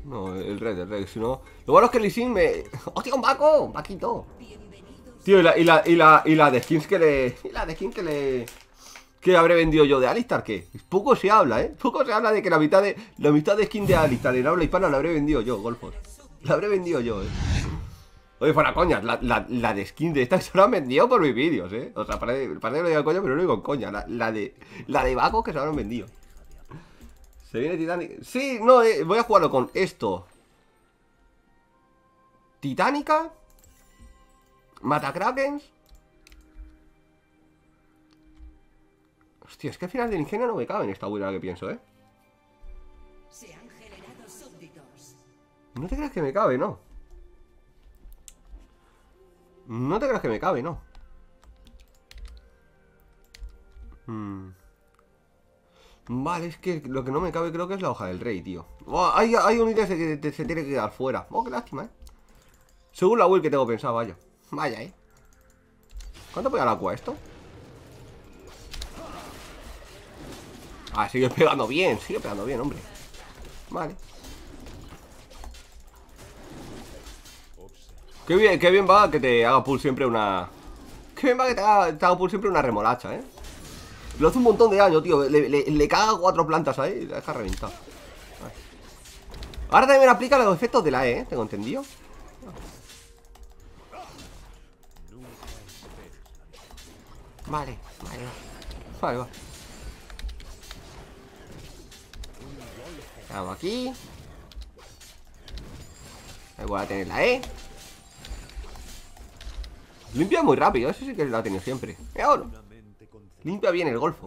No, el Red, si no... Lo bueno es que Lee Sin me... ¡Hostia, un Baco! ¡Un Baquito! Tío, y la de skins que le... Y la de skins que le... ¿Qué habré vendido yo de Alistar? ¿Qué? Poco se habla, ¿eh? Poco se habla de que la mitad de skin de Alistar en habla hispana la habré vendido yo, Golfos. La habré vendido yo, Oye, fuera coña, la de skin de esta se la han vendido por mis vídeos, O sea, parece que lo digo coña, pero no digo coña. La de Baco que se la han vendido. Se viene Titanic. Sí, no, voy a jugarlo con esto. Titánica. Matacrakens. Hostia, es que al final del ingenio no me cabe en esta build que pienso, Se han generado súbditos. No te creas que me cabe, no. No te creas que me cabe, no. Vale, es que lo que no me cabe creo que es la hoja del rey, tío. Hay unidades que se tiene que quedar fuera. Qué lástima, Según la build que tengo pensado, vaya. Vaya, ¿Cuánto pega el agua esto? Ah, sigue pegando bien, hombre. Vale. Qué bien va que te haga pull siempre una... Qué bien va que te haga pull siempre una remolacha, Lo hace un montón de daño, tío. Le caga 4 plantas ahí y la deja reventado. Ahora también aplica los efectos de la E, Tengo entendido. Vale, va. Vamos aquí. Ahí voy a tener la E. Limpia muy rápido, eso sí que la ha tenido siempre. Limpia bien el golfo.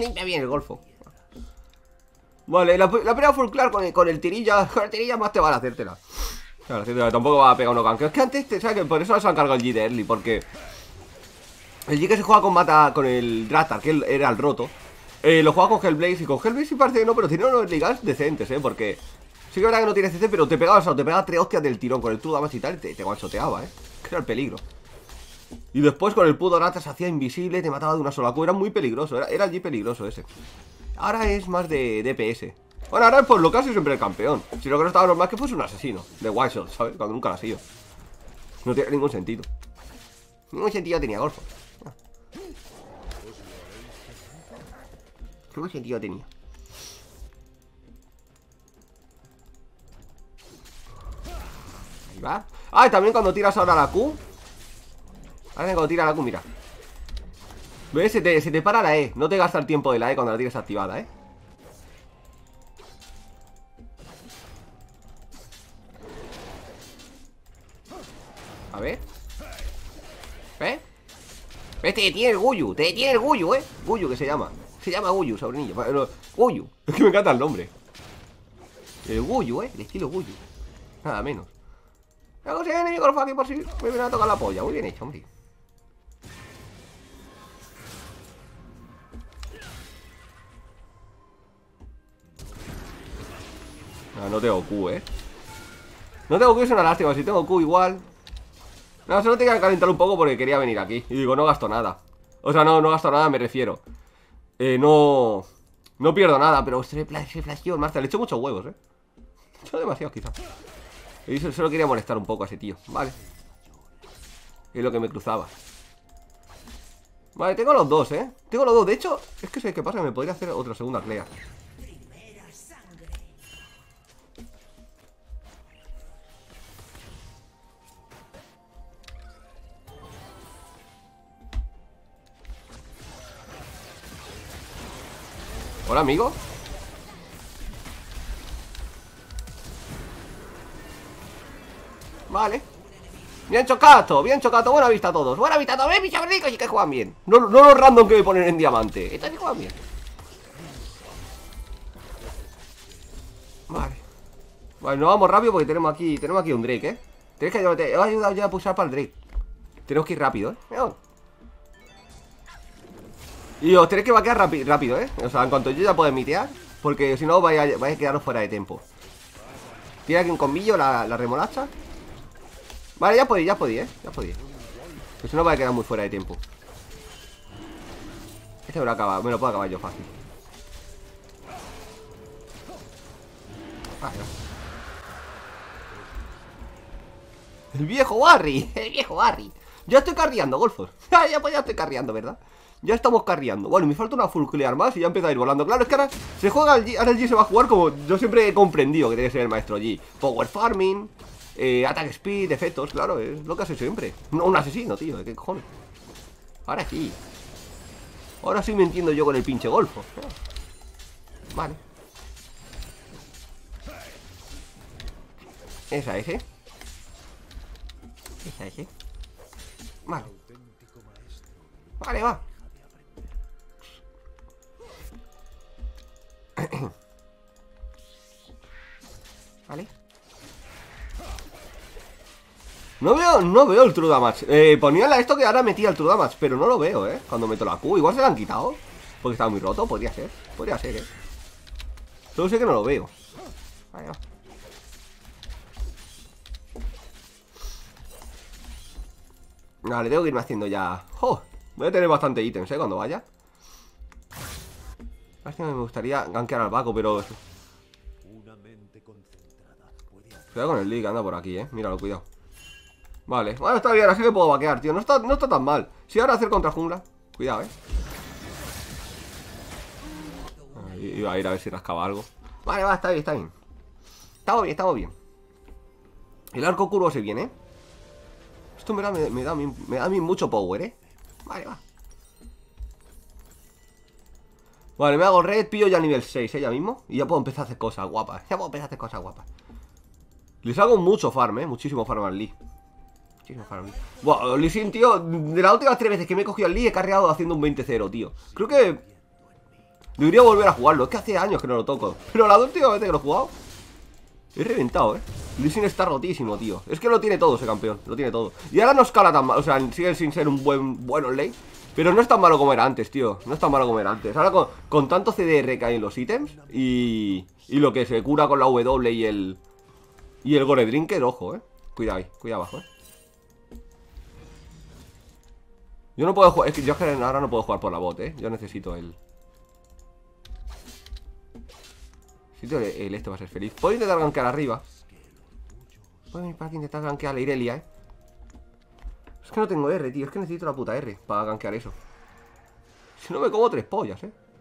Vale, la pelea full clear con el tirilla. Con el tirilla más te van a hacértela. Claro, tampoco va a pegar uno gank. Es que antes, ¿sabes qué? Por eso se han cargado el G de early. Porque el G que se juega con el Drastar, que era el roto, lo juega con Hellblaze. Y con Hellblaze sí parece que no, pero tiene unos ligas decentes, Porque sí que es verdad que no tiene CC, pero te pegaba 3 hostias del tirón con el True Damage y tal. Y te guanchoteaba, Que era el peligro. Y después con el Pudo Rata se hacía invisible, te mataba de una sola Q. Era muy peligroso, era el G peligroso ese. Ahora es más de DPS. Bueno, ahora por lo que ha sido siempre el campeón. Si lo que no estaba normal es que fuese un asesino de Wild Shot, ¿sabes? Cuando nunca lo ha sido. No tiene ningún sentido. Ningún sentido tenía Golfo. Ningún sentido tenía. Ahí va. Ah, y también cuando tiras ahora la Q. Ahora cuando tira la Q, mira. ¿Ves? Se te para la E. No te gasta el tiempo de la E cuando la tienes activada, A ver. ¿Ves? ¿Ves? Te detiene el Guyu. Te detiene el Guyu, Guyu que se llama. Se llama Guyu, sobrinillo. Guyu. Es que me encanta el nombre. El Guyu, El estilo Guyu. Nada menos. Luego se viene mi golfo aquí por si me viene a tocar la polla. Muy bien hecho, hombre. No tengo Q, No tengo Q, es una lástima. Si tengo Q igual. No, solo tenía que calentar un poco porque quería venir aquí. Y digo, no gasto nada. O sea, no gasto nada, me refiero. No pierdo nada, pero se flasheó el Master. Le echo muchos huevos, Le echo demasiados, quizás. Y solo quería molestar un poco a ese tío. Vale. Es lo que me cruzaba. Vale, tengo los dos, Tengo los dos. De hecho, es que sé qué pasa. Me podría hacer otra segunda Clea. Hola, amigo. Vale. Bien chocado. Buena vista a todos. Buena vista a todos. Mis chabricos y que juegan bien. No los random que me ponen en diamante. Estos que juegan bien. Vale. Vale, nos vamos rápido porque tenemos aquí un Drake, Tienes que te he ayudado ya a pulsar para el Drake. Tenemos que ir rápido, Y os tenéis que vaquear rápido, O sea, en cuanto yo ya pueda mitear. Porque si no vais a quedaros fuera de tiempo. Tiene aquí un combillo, la remolacha. Vale, ya podéis, Ya podéis. Que si no vais a quedar muy fuera de tiempo. Este me lo puedo acabar yo fácil. Vale. El viejo Barry. El viejo Barry. Ya estoy carreando, golfos. Ya pues ya estoy carreando, ¿verdad? Ya estamos carreando. Bueno, me falta una full clear más y ya empieza a ir volando. Claro, es que ahora se juega el G. Ahora el G se va a jugar como yo siempre he comprendido que tiene que ser el maestro G. Power farming, attack speed, efectos. Claro, es lo que hace siempre. No, un asesino, tío. ¿Qué cojones? Ahora sí. Ahora sí me entiendo yo con el pinche golfo. Vale. Esa es, Esa es, Vale. Vale, va. Vale. No veo el True Damage. Ponía esto que ahora metía el True Damage, pero no lo veo, cuando meto la Q. Igual se la han quitado porque estaba muy roto, podría ser. Podría ser, Solo sé que no lo veo. Vale, va. Vale, tengo que irme haciendo ya. ¡Oh! Voy a tener bastante ítems, cuando vaya. Es que me gustaría gankear al Baco, pero... Cuidado con el Lee que anda por aquí, míralo, cuidado. Vale, bueno, está bien, así que puedo vaquear, tío. No está tan mal. Si ahora hacer contra jungla. Cuidado, Iba a ir a ver si rascaba algo. Vale, va, está bien, está bien. Estamos bien. El arco curvo se viene, Esto me da a mí mucho power, Vale, va. Vale, me hago red, pillo ya nivel 6, ya mismo. Y ya puedo empezar a hacer cosas guapas. Les hago mucho farm, muchísimo farm al Lee. Muchísimo farm al Lee. Buah, Lee Sin, tío, de las últimas 3 veces que me he cogido al Lee he carreado haciendo un 20-0, tío. Creo que debería volver a jugarlo. Es que hace años que no lo toco. Pero la última vez que lo he jugado he reventado, Lee Sin está rotísimo, tío. Es que lo tiene todo ese campeón, lo tiene todo. Y ahora no escala tan mal, o sea, sigue sin ser un bueno lane. Pero no es tan malo como era antes, tío. No es tan malo como era antes. Ahora con tanto CDR que hay en los ítems y lo que se cura con la W y el Gore Drinker, ojo, Cuidado ahí, cuidado abajo, Yo no puedo jugar, es que yo ahora no puedo jugar por la bot, Yo necesito el este va a ser feliz. Puedo intentar gankear arriba. Puedo venir para que intentar gankear a la Irelia, Es que no tengo R, tío. Es que necesito la puta R para gankear eso. Si no me como 3 pollas,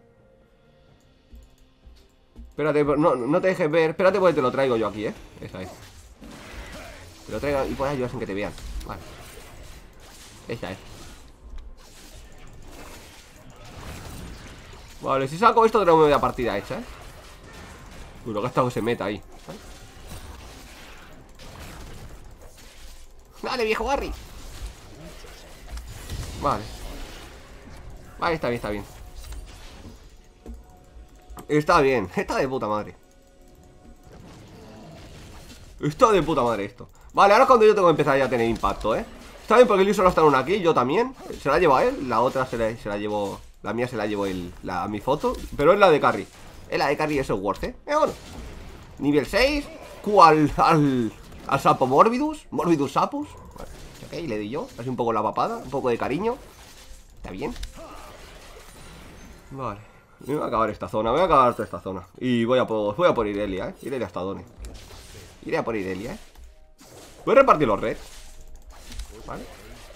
Espérate, no te dejes ver. Espérate porque te lo traigo yo aquí, Esa es. Te lo traigo y puedes ayudar sin que te vean. Vale. Esa es. Vale, si saco esto tengo media partida hecha, Uy, lo que ha estado que se meta ahí. Dale, viejo Barry. Vale. Vale, está bien, está bien. Está bien, está de puta madre. Está de puta madre esto. Vale, ahora es cuando yo tengo que empezar ya a tener impacto, Está bien porque Lee solo está en una aquí, yo también. Se la lleva él, la otra se la llevo. La mía se la llevo a mi foto. Pero es la de carry. Es la de carry, eso es worth, bueno. Nivel 6. Q al sapo Morbidus. Morbidus Sapus. Vale, ok, le di yo. Así un poco la papada, un poco de cariño. Está bien. Vale, me voy a acabar esta zona. Voy a acabar toda esta zona. Y voy a por Irelia, Irelia hasta dónde. Iré a por Irelia, Voy a repartir los reds. Vale.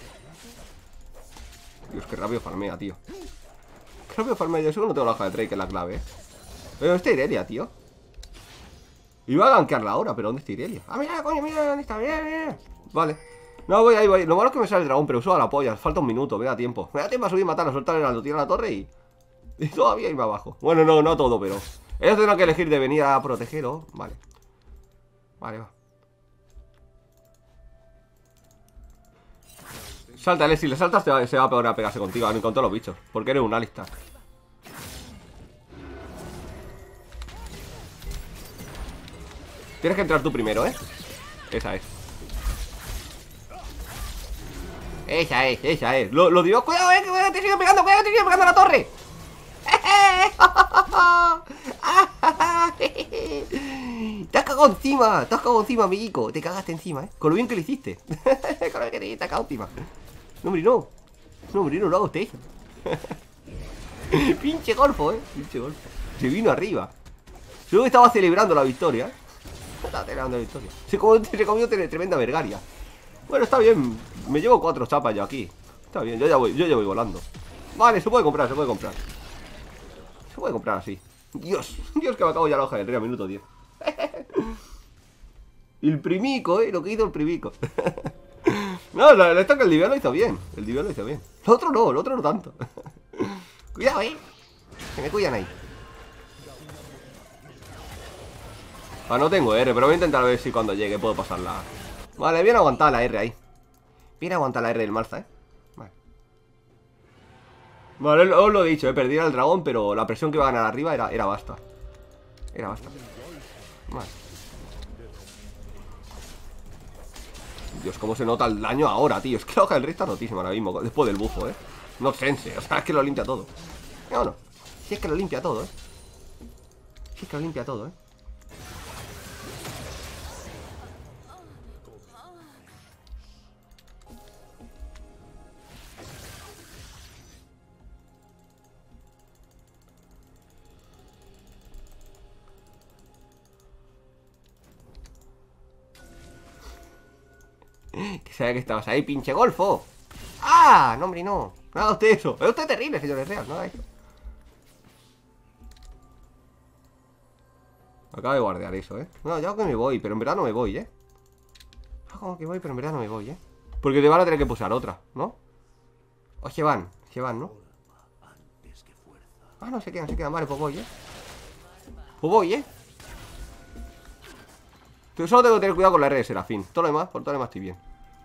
Dios, qué rápido farmea, tío. Qué rápido farmea. Yo seguro no tengo la hoja de Drake, que es la clave, Pero ¿dónde está Irelia, tío? Iba a gankearla ahora, pero ¿dónde está Irelia? Ah, mira, coño, mira dónde está, mira. Vale. No, voy ahí, voy. Lo malo es que me sale el dragón, pero uso a la polla. Falta un minuto, me da tiempo. Me da tiempo a subir, matarlo, soltar el heraldo, tirar la torre y todavía irme abajo. Bueno, no todo, pero ellos tendrán que elegir de venir a proteger, Vale. Vale, va. Sáltale, si le saltas se va a pegar a pegarse contigo, con todos los bichos. Porque eres un Alistar. Tienes que entrar tú primero, Esa es. Esa es. Lo digo, cuidado, que te sigue pegando, cuidado, te sigue pegando a la torre. Te has cagado encima, amiguico. Te cagaste encima, Con lo bien que le hiciste. Con lo que te has cagado encima. No, hombre, no. No, hombre, no lo hago usted. Pinche golfo, Pinche golfo. Se vino arriba. Creo que estaba celebrando la victoria, Estaba celebrando la victoria. Se comió tremenda vergaria. Bueno, está bien. Me llevo 4 chapas yo aquí. Está bien, yo ya voy volando. Vale, se puede comprar, se puede comprar. Se puede comprar así. Dios, Dios, que me acabo ya la hoja del río, minuto 10. El primico, lo que hizo el primico. No, esto que el nivel lo hizo bien. El nivel lo hizo bien. El otro no tanto. Cuidado, que me cuidan ahí. Ah, no tengo R, pero voy a intentar ver si cuando llegue puedo pasarla. Vale, bien aguantar la R ahí. Bien aguantar la R del Malza, Vale. Vale, os lo he dicho, perdí al dragón, pero la presión que iba a ganar arriba era basta. Era basta. Vale. Dios, cómo se nota el daño ahora, tío. Es que la hoja del rey está rotísima ahora mismo, después del bufo, No sense, o sea, es que lo limpia todo. No, no. Si es que lo limpia todo, Si es que lo limpia todo, Que sabía que estabas ahí, pinche golfo. ¡Ah! No, hombre, no. No haga usted eso. Es usted terrible, señores real. No haga eso. Acabo de guardear eso, No, yo que me voy, pero en verdad no me voy, Como que voy, pero en verdad no me voy, Porque te van a tener que pulsar otra, ¿no? O se van, ¿no? Ah, no se quedan. Vale, pues voy, Pues voy, Solo tengo que tener cuidado con la R de Serafín. Por todo lo demás estoy bien.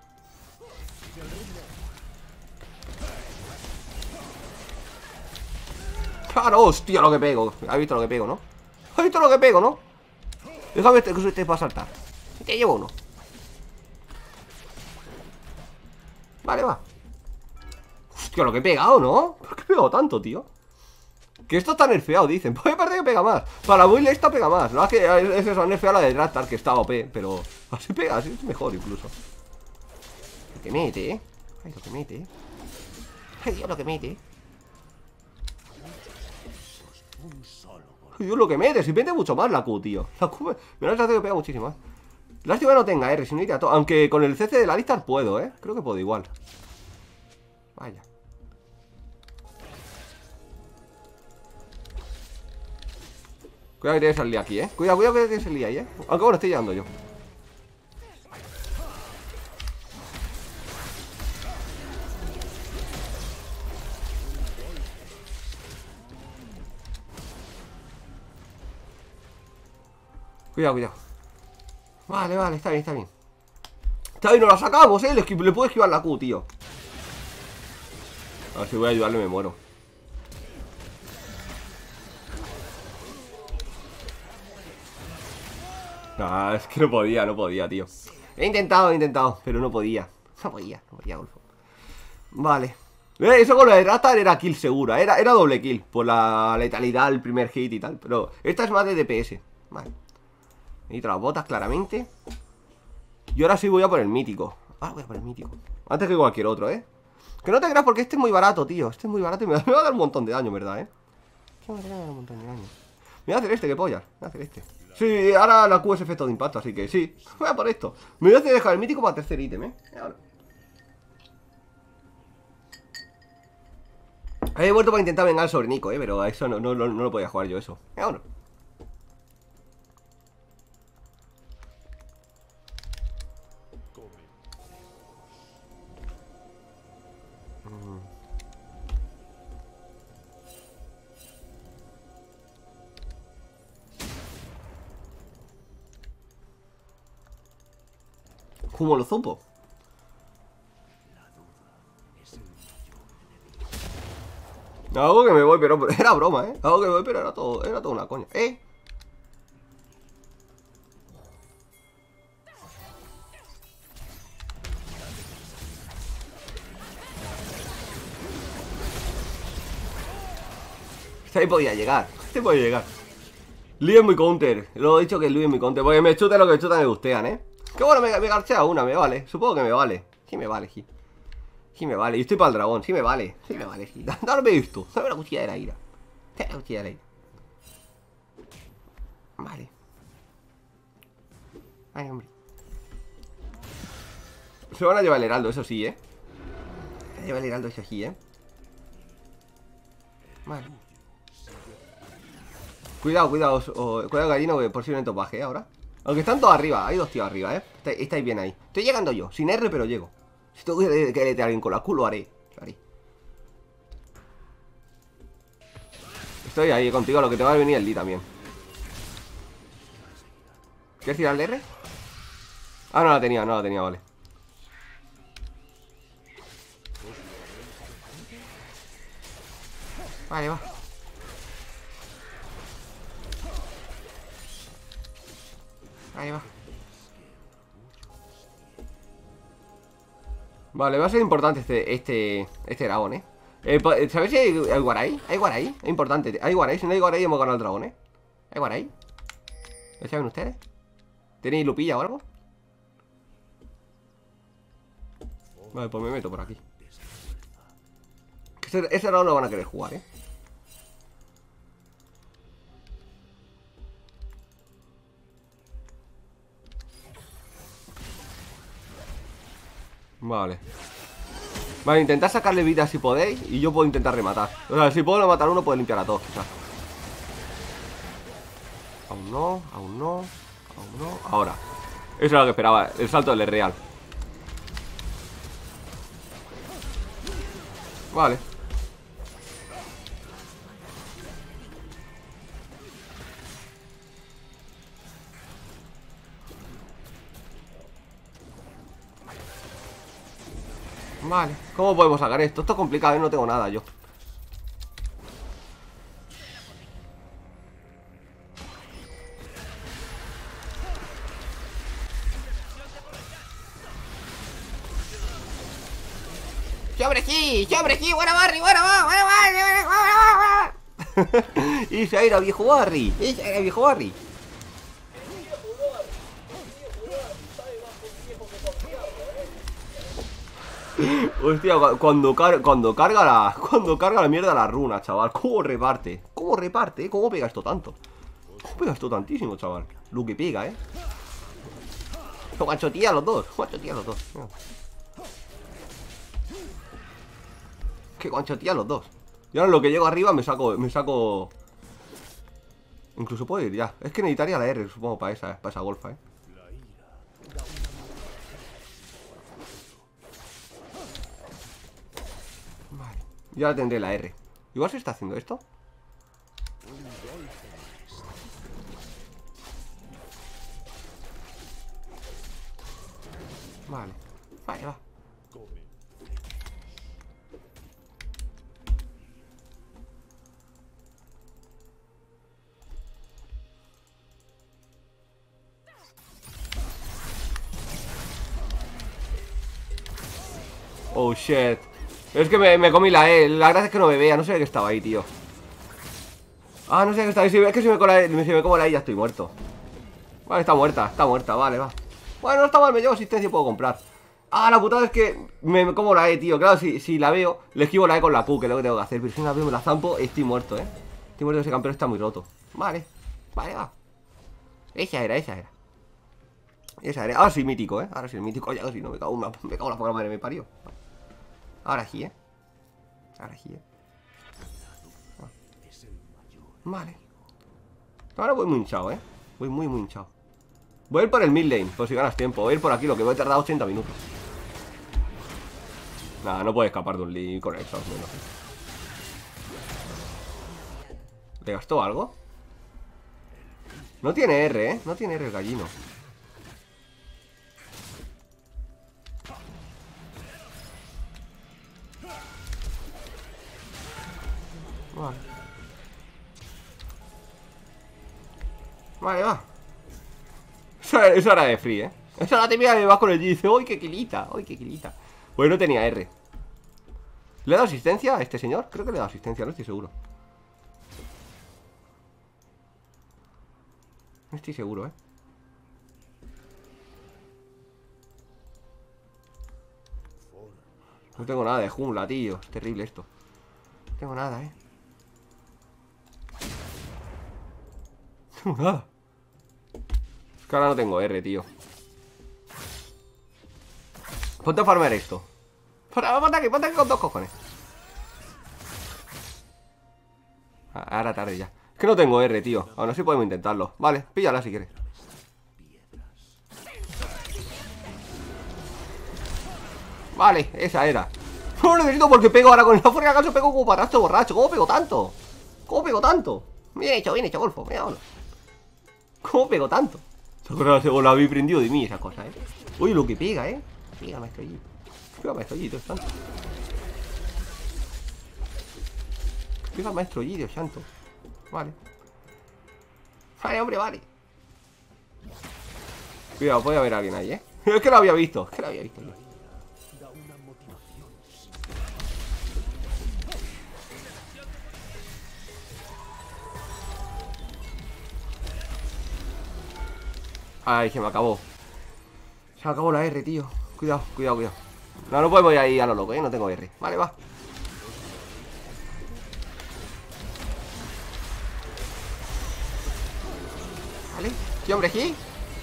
¡Claro! ¡Hostia, lo que pego! ¿Has visto lo que pego, no? ¿Has visto lo que pego, no? Déjame que usted va a saltar. Te llevo uno. Vale, va. Hostia, lo que he pegado, ¿no? ¿Por qué he pegado tanto, tío? Que esto está nerfeado, dicen. Pues me parece que pega más. Para la build esta pega más. No es que es eso, han nerfeado la de Drastar, que estaba OP. Pero así pega, así es mejor incluso. Lo que mete, Ay, lo que mete, Ay, Dios, lo que mete, Ay, Dios, lo que mete. Si mete mucho más la Q, tío. La Q me da la sensación que pega muchísimo más. Lástima que no tenga R, si no iría todo. Aunque con el CC de la Alistar puedo, Creo que puedo igual. Vaya. Cuidado que tienes el día aquí, Cuidado que tienes el día ahí, Aunque bueno, estoy llegando yo. Cuidado. Vale, está bien. Está bien, nos la sacamos, Le puedo esquivar la Q, tío. A ver si voy a ayudarle, me muero. Ah, es que no podía, tío. He intentado, pero no podía. No podía, Golfo. Vale. Eso con lo de Drastar era kill segura. Era doble kill. Por la letalidad, el primer hit y tal. Pero esta es más de DPS. Vale. Necesito las botas, claramente. Y ahora sí voy a por el mítico. Ahora voy a por el mítico. Antes que cualquier otro, Que no te creas porque este es muy barato, tío. Este es muy barato y me va a dar un montón de daño, ¿verdad, Me va a dar un montón de daño. Me voy a hacer este, que pollas. Me voy a hacer este. Sí, ahora la Q es efecto de impacto, así que sí. Voy a por esto. Me voy a hacer dejar el mítico para tercer ítem, Ahora. He vuelto para intentar vengar sobre Nico, pero a eso no lo podía jugar yo, eso. Ahora. ¿Cómo lo supo? Hago que me voy, pero era broma, Hago que me voy, pero era todo una coña. Este podía llegar. Lee es muy counter. Lo he dicho que Lee es muy counter. Porque me chuta lo que chuta me gustean, Que bueno, me garchea una, me vale. Supongo que me vale. Sí me vale, sí. Sí me vale. Y estoy para el dragón. Sí me vale. Sí. Dame esto. Dame la cuchilla de la ira. Dame la cuchilla de la ira. Vale. Ay, hombre. Se van a llevar el heraldo, eso sí, Se lleva el heraldo, eso sí, Vale. Cuidado, cuidado, cuidado gallino, que posiblemente os baje ahora. Aunque están todos arriba, hay dos tíos arriba, Estáis bien ahí. Estoy llegando yo, sin R, pero llego. Si tengo que letear a alguien con la Q, lo haré. Estoy ahí contigo, lo que te va a venir el D también. ¿Quieres tirar el R? Ah, no la tenía, vale. Vale, va. Ahí va. Vale, va a ser importante este dragón, ¿sabéis si hay Guaray? ¿Hay Guaray? Es importante. ¿Hay Guaray? Si no hay Guaray hemos ganado el dragón, ¿Hay Guaray? ¿Lo saben ustedes? ¿Tenéis lupilla o algo? Vale, pues me meto por aquí. Ese dragón lo van a querer jugar, Vale. Vale, intentad sacarle vida si podéis. Y yo puedo intentar rematar. O sea, si puedo matar uno, puedo limpiar a todos, quizás. Aún no, aún no. Aún no. Ahora. Eso es lo que esperaba. El salto del real. Vale. Vale, ¿cómo podemos sacar esto? Esto es complicado, no tengo nada yo. ¡Sobre sí! ¡Buena Barry! ¡Buena va! Y se ha ido viejo Barry. Hostia, cuando carga la mierda la runa, chaval. ¿Cómo reparte? ¿Cómo pega esto tanto? ¿Cómo pega esto tantísimo, chaval? Lo que pega, Lo guanchotía a los dos. Que guanchotía a los dos. Y ahora en lo que llego arriba me saco. Incluso puedo ir ya. Es que necesitaría la R, supongo, para esa golfa, Vale. Y ahora tendré la R. Igual se está haciendo esto. Vale. Vale, va. Oh, shit. Es que me comí la E. La gracia es que no me vea. No sé que estaba ahí, tío. Ah, no sé que estaba ahí. Es que si me como la E ya estoy muerto. Vale, está muerta. Vale, va. Bueno, no está mal. Me llevo asistencia y puedo comprar. Ah, la putada es que me como la E, tío. Claro, si la veo, le esquivo la E con la Q, que es lo que tengo que hacer. Pero si la veo, me la zampo, estoy muerto, Estoy muerto, ese campeón está muy roto. Vale. Vale, va. Esa era. Ahora sí, mítico, Ahora sí, el mítico. Ya si no, me cago en la poca madre me parió. Ahora sí, Vale. Ahora voy muy hinchado, Voy muy hinchado. Voy a ir por el mid lane, por si ganas tiempo. Voy a ir por aquí, lo que voy a tardar 80 minutos. Nada, no puede escapar de un lead con eso, menos. ¿Le gastó algo? No tiene R, No tiene R el gallino. Vale. Vale, va. Eso era de free, Esa era la típica que vas con el G y dice, ¡uy, qué quilita! Pues no tenía R. ¿Le he dado asistencia a este señor? Creo que le he dado asistencia, no estoy seguro. No estoy seguro, No tengo nada de jungla, tío. Es terrible esto. No tengo nada, No tengo nada. Es que ahora no tengo R, tío. Ponte a farmear esto. Ponte aquí con 2 cojones. Ahora tarde ya. Es que no tengo R, tío. Aún así podemos intentarlo. Vale, píllala si quieres. Vale, esa era. No lo necesito porque pego ahora con la fuerza. ¿Acaso pego como parasto borracho? ¿Cómo pego tanto? ¿Cómo pego tanto? Bien hecho, Golfo. Mira, vámonos. ¿Cómo pego tanto? O la habéis prendido de mí esa cosa, Uy, lo que pega, Pega, maestro Yi. Pega, maestro Yi, Dios santo. Pega, maestro Yi, Dios santo. Vale. Vale, hombre, vale. Cuidado, puede haber alguien ahí, Es que lo había visto. Es que lo había visto yo. Ay, se me acabó. Se me acabó la R, tío. Cuidado, cuidado, cuidado. No, no podemos ir ahí a lo loco, No tengo R. Vale, va. Vale. Sí, hombre, sí.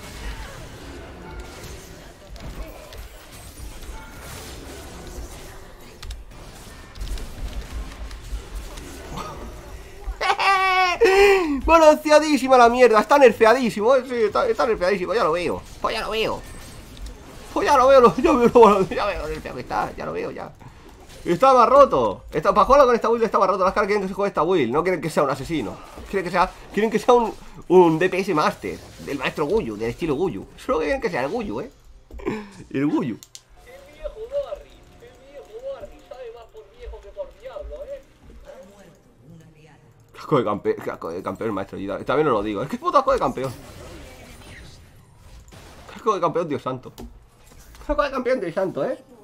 Balanceadísima la mierda. Está nerfeadísimo. Sí, está nerfeadísimo. Ya lo veo. Pues ya lo veo. Pues ya lo veo. Ya veo el nerfeado que está. Ya lo veo, ya. Está más roto. Para jugarlo con esta build está más roto. Las caras quieren que se juegue esta build. No quieren que sea un asesino. Quieren que sea un DPS master. Del maestro Guyu. Del estilo Guyu. Solo quieren que sea el Guyu, El Guyu. Casco de campeón, maestro. También os lo digo. Es que es puto casco de campeón. Casco de campeón, Dios santo. Casco de campeón, Dios santo,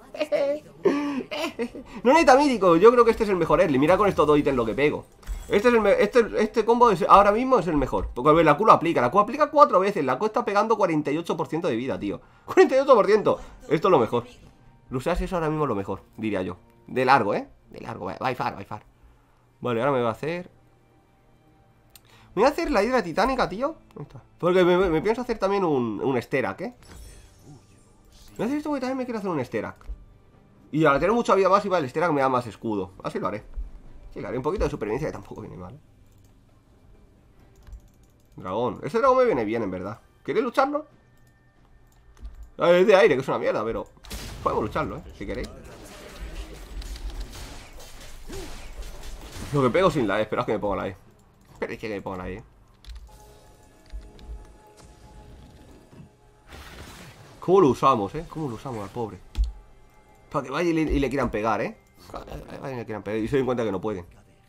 No necesita mítico. Yo creo que este es el mejor early. Mira con estos dos ítems lo que pego. Este combo ahora mismo es el mejor. Porque la Q lo aplica. La Q aplica 4 veces. La Q está pegando 48% de vida, tío. 48%. Esto es lo mejor. Lucias eso ahora mismo es lo mejor, diría yo. De largo, De largo. By far. Vale, ahora me va a hacer... Me voy a hacer la hidra titánica, tío. Ahí está. Porque me pienso hacer también un Sterak, Me voy a hacer esto porque también me quiero hacer un Sterak. Y al tener mucha vida básica, el Sterak me da más escudo. Así lo haré. Sí, le haré un poquito de supervivencia que tampoco viene mal. Dragón. Ese dragón me viene bien, en verdad. ¿Queréis lucharlo? Es de aire, que es una mierda, pero... podemos lucharlo, si queréis. Lo que pego sin la E. Esperad que me ponga la E. Esperéis que me pongan ahí. ¿Cómo lo usamos, ¿Cómo lo usamos al pobre? Para que vaya y le quieran pegar, Para que vayan y le quieran pegar. Y se den cuenta que no pueden.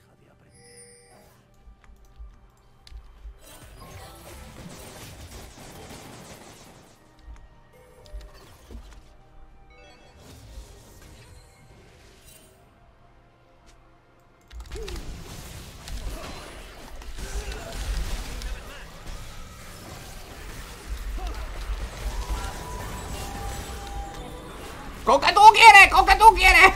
¡Con que tú quieres! ¡Con que tú quieres!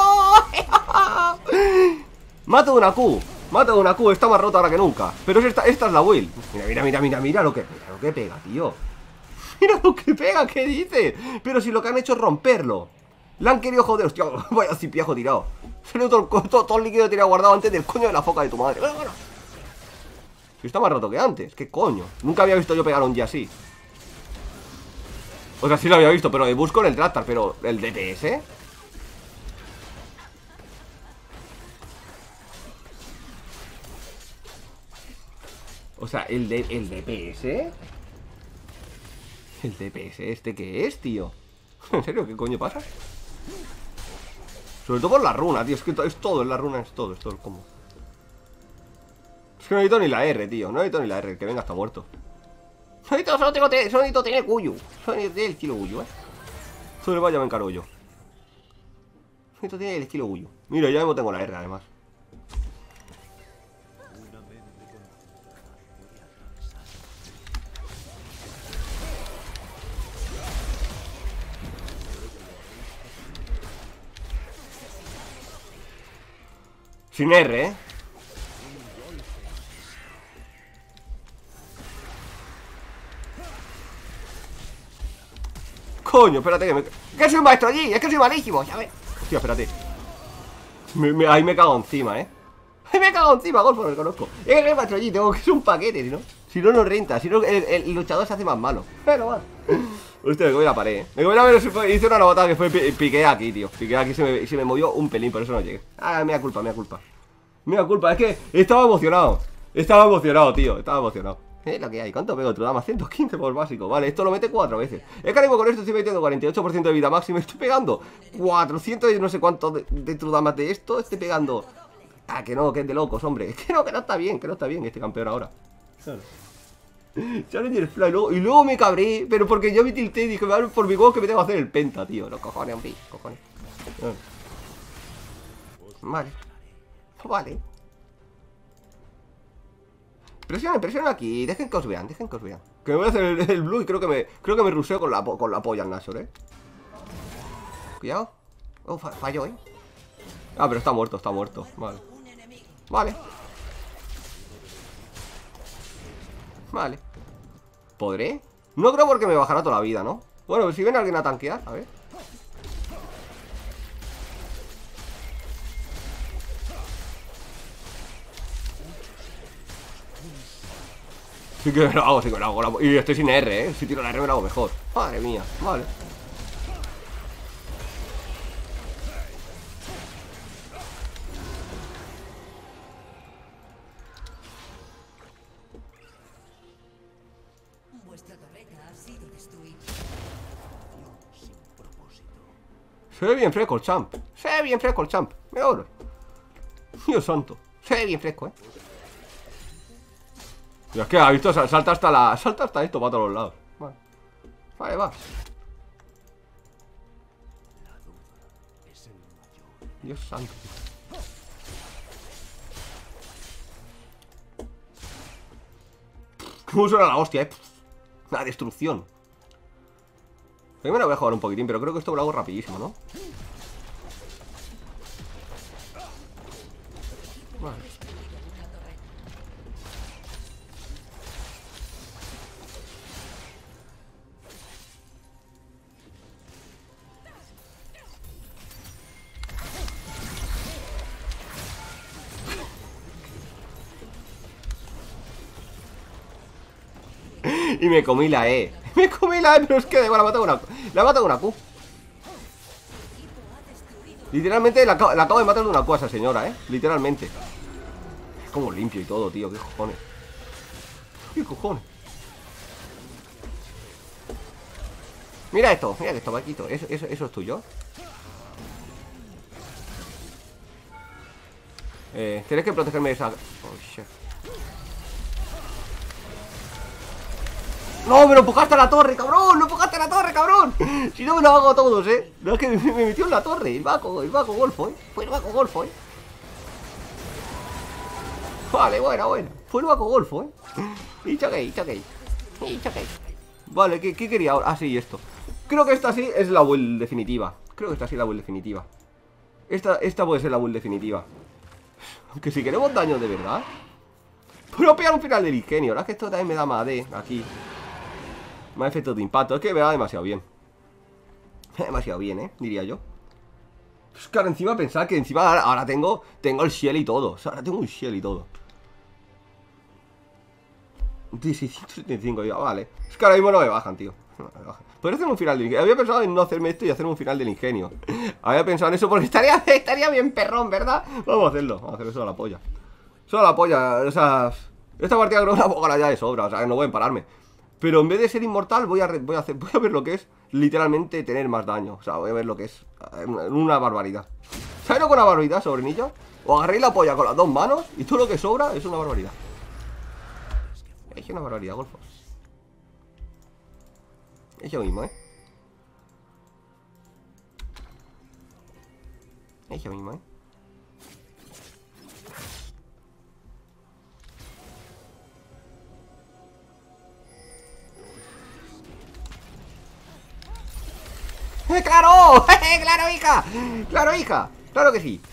Mato de una Q. Mato de una Q. Está más rota ahora que nunca. Pero esta es la build. Mira lo que pega, tío. Mira lo que pega, ¿qué dices? Pero si lo que han hecho es romperlo. Le han querido joder. Hostia, vaya cipiajo tirado. Salió todo el líquido tirado guardado antes del coño de la foca de tu madre. Bueno. Si está más roto que antes. ¿Qué coño? Nunca había visto yo pegar un G así. O sea, sí lo había visto, pero busco en el Tractar. Pero el DPS. O sea, el DPS. ¿El DPS este qué es, tío? ¿En serio? ¿Qué coño pasa? Sobre todo por la runa, tío. Es que es todo, en la runa es todo el combo. Es que no necesito ni la R, tío. No necesito ni la R, el que venga está muerto. Solo necesito tener Guyu. Solo necesito tener el estilo Guyu, Sobre vaya me encargo yo. Necesito tener el estilo Guyu. Mira, ya mismo tengo la R, además. Sin R, Coño, espérate que soy un maestro allí, es que soy malísimo, ya ves. Hostia, espérate. Ahí me cago encima, Ahí me cago encima, Golfo, no lo conozco. Es que el maestro allí, tengo que ser un paquete, si no. Si no, no renta, si no, el luchador se hace más malo. Pero va. Hostia, me comí la pared, Me comí la pared, hice una novatada que fue piqué aquí, tío. Piqué aquí, se me movió un pelín, por eso no llegué. Ah, mea culpa. Mea culpa, es que estaba emocionado. Estaba emocionado, tío, estaba emocionado. Es lo que hay, ¿cuánto pego? Trudama 115 por básico, vale, esto lo mete 4 veces. Es que ahora mismo con esto estoy metiendo 48% de vida máxima. Estoy pegando 400 y no sé cuánto de Trudamas de esto. Estoy pegando... Ah, que no, que es de locos, hombre. Es que no está bien, este campeón ahora. Claro. Challenger Fly, y luego me cabré, pero porque yo me tilté y dije, por mi huevo que me tengo que hacer el penta, tío. Los cojones, hombre, cojones. Vale. Presionen aquí, dejen que os vean. Que me voy a hacer el blue y creo que me ruseo con la polla al Nashor, Cuidado. Oh, falló, Ah, pero está muerto. Vale. ¿Podré? No creo porque me bajará toda la vida, ¿no? Bueno, si viene alguien a tanquear, a ver. Sí que me lo hago, Y estoy sin R, Si tiro la R me lo hago mejor. Madre mía, vale. Vuestra torreta ha sido destruida. Se ve bien fresco el champ. Me oro. Dios santo. Se ve bien fresco, Y es que ha visto, salta hasta esto para todos los lados. Vale, va. Dios santo. ¿Cómo suena la hostia, La destrucción. Primero voy a jugar un poquitín, pero creo que esto lo hago rapidísimo, ¿no? Vale. Y me comí la E. Pero es que igual la mata con una Q. Literalmente la acabo de matar de una Q a esa señora, Literalmente. Es como limpio y todo, tío. ¿Qué cojones? Mira esto, Paquito. Eso es tuyo. Tienes que protegerme de esa... Oh, shit. ¡No! ¡Me lo empujaste a la torre, cabrón! Si no me lo hago a todos, No, es que me metió en la torre. El Baco Golfo, Fue el Baco Golfo, Vale, buena. Fue el Baco Golfo, It's okay. Vale, ¿qué quería ahora? Ah, sí, esto. Creo que esta sí es la build definitiva. Esta puede ser la build definitiva. Aunque si queremos daño de verdad. Puedo pegar un final del ingenio. Ahora que esto también me da más AD aquí. Más efectos de impacto. Es que me va demasiado bien. Diría yo. Pues claro, encima pensar que encima ahora tengo el shell y todo. O sea, ahora tengo un shell y todo. 1675 ya, vale. Es que ahora mismo no me bajan, tío. Podría hacer un final del ingenio. Había pensado en no hacerme esto y hacer un final del ingenio. Había pensado en eso porque estaría bien perrón, ¿verdad? Vamos a hacerlo. Vamos a hacer eso a la polla. O sea, esta partida creo que la puedo ganar ya de sobra. O sea, que no voy a pararme. Pero en vez de ser inmortal voy a ver lo que es literalmente tener más daño. O sea, voy a ver lo que es una barbaridad. ¿Sabes lo que es una barbaridad, sobrinillo? O agarréis la polla con las dos manos y todo lo que sobra es una barbaridad. Es una barbaridad, Golfo. Es yo mismo, ¡Claro! ¡Claro, hija! ¡Claro que sí!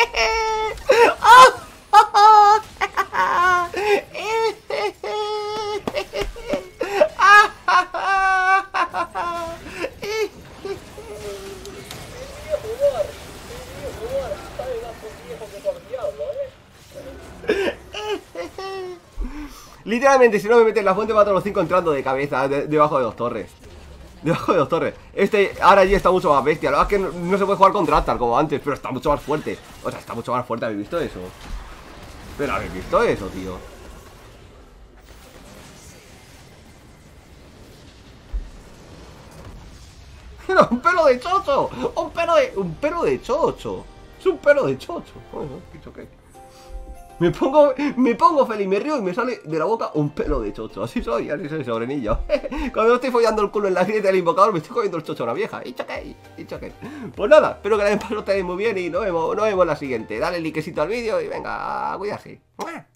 Literalmente, si no me meten la fuente, mato a los 5 entrando de cabeza debajo de 2 torres. Debajo de 2 torres. Ahora allí está mucho más bestia. La verdad es que no se puede jugar con Drastar como antes, pero está mucho más fuerte. O sea, está mucho más fuerte. ¿Habéis visto eso? Pero ¿habéis visto eso, tío? Era un pelo de chocho. Un pelo de chocho. Es un pelo de chocho. Bueno, dicho que me pongo feliz, me río y me sale de la boca un pelo de chocho. Así soy sobrenillo. Cuando estoy follando el culo en la grieta del invocador, me estoy comiendo el chocho a una vieja. It's okay. Pues nada, espero que la den paso muy bien y nos vemos en la siguiente. Dale likecito al vídeo y venga, a cuidarse.